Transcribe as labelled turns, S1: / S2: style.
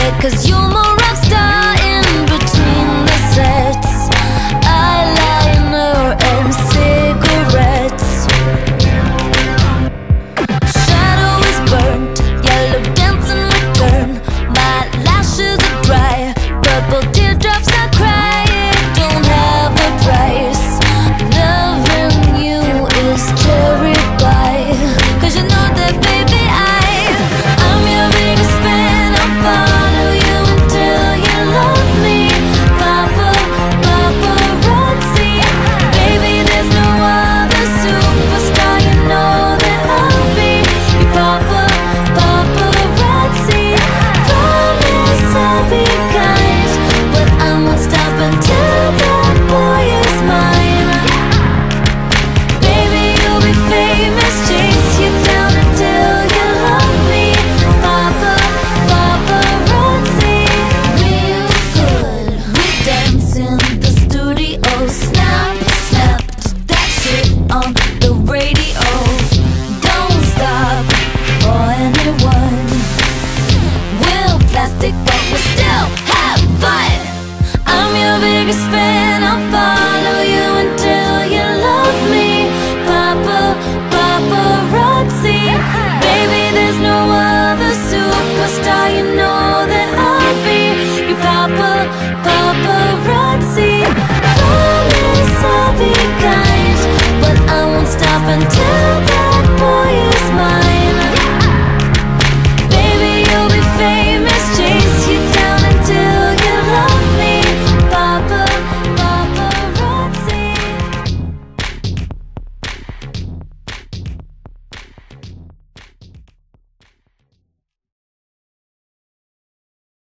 S1: 'cause you're my rock star in between the sets. Eyeliner and cigarettes. Shadow is burnt, yellow dancing return. My lashes are dry, purple teardrops I cry. It don't have a price. Loving you is cherry pie, 'cause you know that baby I'm your biggest fan. I'll follow you until you love me. Paparazzi, baby there's no other superstar. You know that I'll be your paparazzi. Promise I'll be kind, but I won't stop until that boy is mine. Baby you'll be famous, chase you down until you love me. Paparazzi, real good. We dance in the studio, snap, snap that shit on the radio. Don't stop for anyone. We're plastic but we still have fun. I'm your biggest fan. I'll follow you until you love me. Paparazzi, baby there's no other superstar. You know that I'll be your paparazzi. Promise I'll be kind, but I won't stop until